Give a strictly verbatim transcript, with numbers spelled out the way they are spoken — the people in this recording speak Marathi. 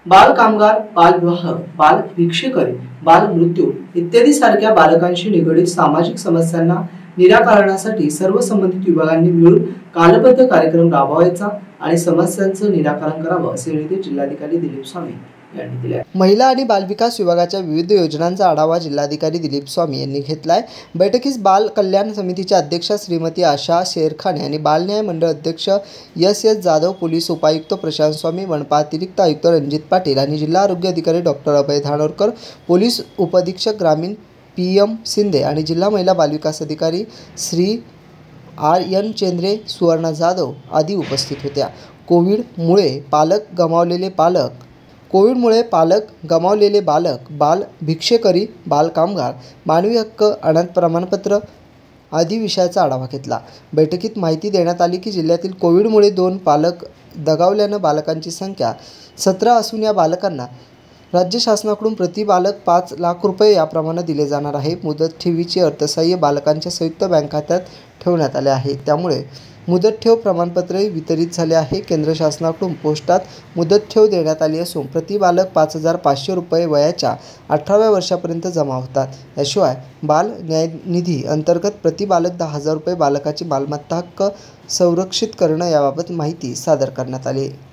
बाल कामगार, बालविवाह, बाल भिक्षेकरी, बाल मृत्यू इत्यादी सारख्या बालकांशी निगडित सामाजिक समस्यांना निराकरणासाठी सर्व संबंधित विभागांनी मिळून कालबद्ध कार्यक्रम राबवायचा आणि समस्यांचं निराकरण करावं असे निर्देश जिल्हाधिकारी दिलीप स्वामी यांनी दिले. महिला आणि बालविकास विभागाच्या विविध योजनांचा आढावा जिल्हाधिकारी दिलीप स्वामी यांनी घेतलाय. बैठकीस बाल कल्याण समितीच्या अध्यक्षा श्रीमती आशा शेरखान यांनी बाल न्याय मंडळ अध्यक्ष एस एस जाधव, पोलीस उपायुक्त प्रशांत स्वामी, मनपा अतिरिक्त आयुक्त रणजित पाटील आणि जिल्हा आरोग्य अधिकारी डॉक्टर अभय धानोरकर, पोलीस उपअधीक्षक ग्रामीण पी एम शिंदे आणि जिल्हा महिला बालविकास अधिकारी श्री आर एन चेंद्रे, सुवर्णा जाधव आदी उपस्थित होत्या. कोविडमुळे पालक गमावलेले पालक कोविडमुळे पालक गमावलेले बालक, बाल भिक्षेकरी, बाल कामगार, मानवी हक्क, अनाथ प्रमाणपत्र आदी विषयाचा आढावा घेतला. बैठकीत माहिती देण्यात आली की जिल्ह्यातील कोविडमुळे दोन पालक दगावल्यानं बालकांची संख्या सतरा असून या बालकांना राज्य शासनाकडून प्रति बालक पाच लाख रुपये याप्रमाणे दिले जाणार आहे. मुदत ठेवीचे अर्थसहाय्य बालकांच्या संयुक्त बँक खात्यात ठेवण्यात आले आहे. त्यामुळे मुदत ठेव प्रमाणपत्रही वितरित झाले आहे. केंद्र शासनाकडून पोस्टात मुदत ठेव देण्यात आली असून प्रति बालक पाच हजार पाचशे रुपये वयाच्या अठराव्या वर्षापर्यंत जमा होतात. याशिवाय बाल न्याय निधी अंतर्गत प्रति बालक दहा हजार रुपये बालकाची मालमत्ता हक्क संरक्षित करणं याबाबत माहिती सादर करण्यात आली.